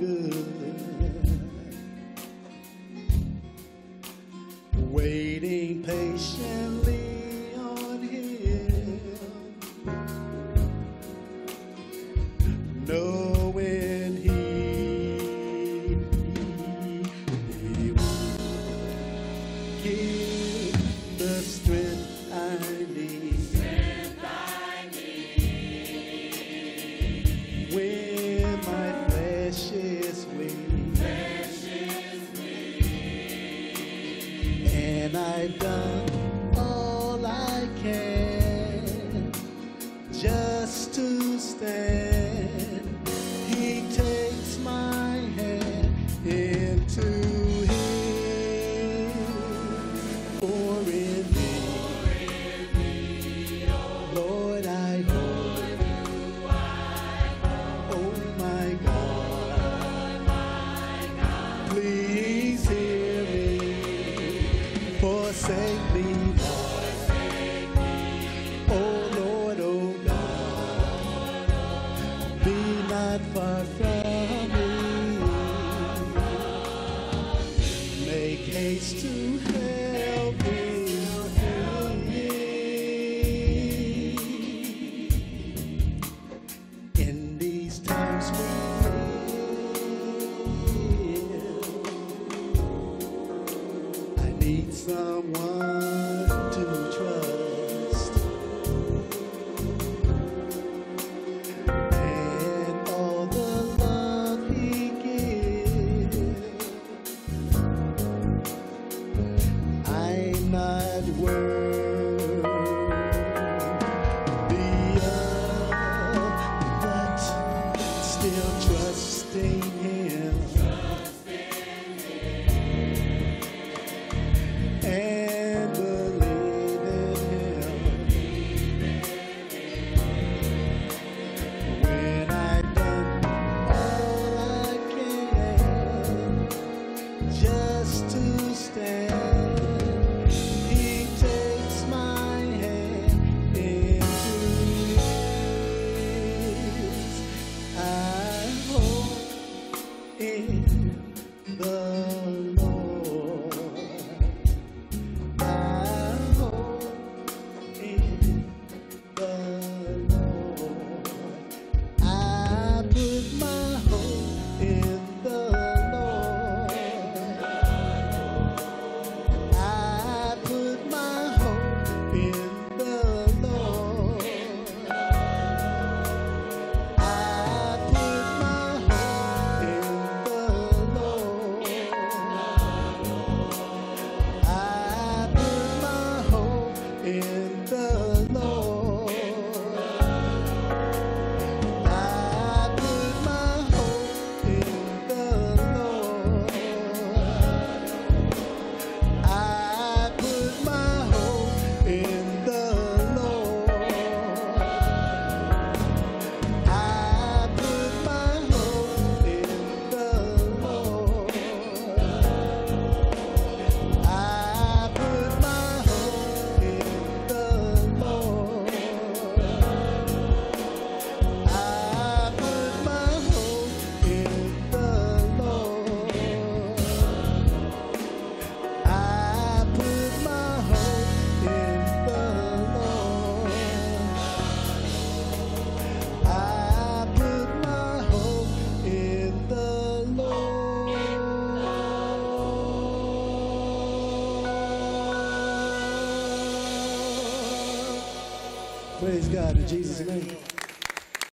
good, waiting patiently on Him, knowing He will give the strength I need. When my flesh is weak, and I've done all I can just to stand, He takes my hand into His, for in me, Lord, I hope. Please hear me, forsake me not. Oh Lord, oh God, be not far from me. Make haste to help me. In these times we need someone to trust, and all the love He gives, I'm not worthy of, but still trusting Him. And believe in Him. When I've done all I can just to stand, He takes my hand into His. I hope in the Lord. Praise God in Jesus' name.